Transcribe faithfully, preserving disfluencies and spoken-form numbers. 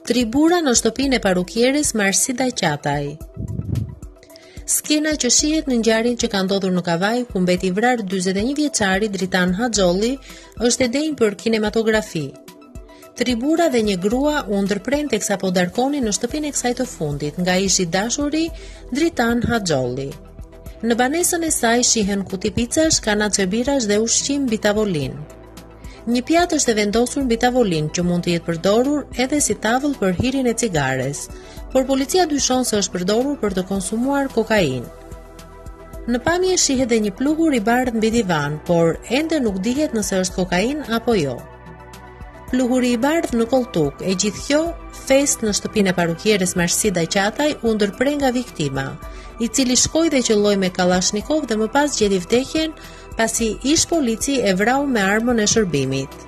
Tribura në shtëpinë e parukieres Marsida Qataj. Skena që shihet në ngjarjen që ka ndodhur në Kavaj, ku mbeti vrarë dyzet e një vjeçari Dritan Haxholli, është e denjë për kinematografi. Tribura dhe një grua u ndërpren teksa po darkonin në shtëpinë e kësaj të fundit, nga ishi dashuri Dritan Haxholli. Në banesën e saj shihen kuti picash, kanaçe birash dhe ushqim mbi tavolinë. Një pjatë është e vendosur mbi tavolinë që mund të jetë përdorur edhe si tavël për hirjen e cigares, por policia dyshon se është përdorur për të konsumuar kokainë. Në pamje shihet edhe një pluhur i bardhë mbi divan, por ende nuk dihet nëse është kokainë apo jo. Pluhuri i bardhë në koltuk, e gjithë kjo, fest në shtëpinë e parukieres Marsida Qataj u ndërpre nga viktima, i cili shkoi dhe qelloi me Kalashnikov dhe më pas gjeti vdekjen pasi ish polici e vrau me armën e shërbimit.